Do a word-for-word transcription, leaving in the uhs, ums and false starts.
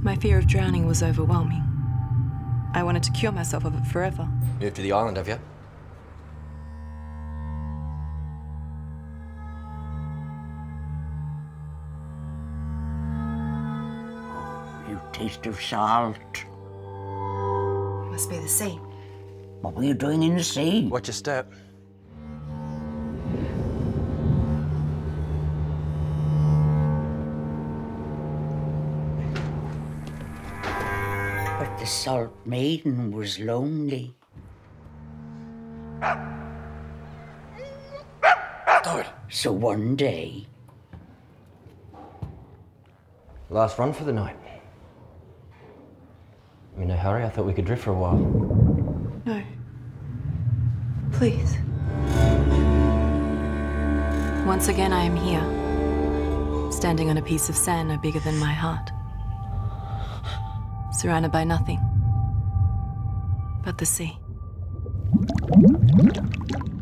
My fear of drowning was overwhelming. I wanted to cure myself of it forever. Moved to the island, have you? You taste of salt. Must be the sea. What were you doing in the sea? Watch your step. But the salt maiden was lonely. Stop it. So one day... Last run for the night. I'm in no hurry. I thought we could drift for a while. No. Please. Once again, I am here, standing on a piece of sand no bigger than my heart, surrounded by nothing but the sea.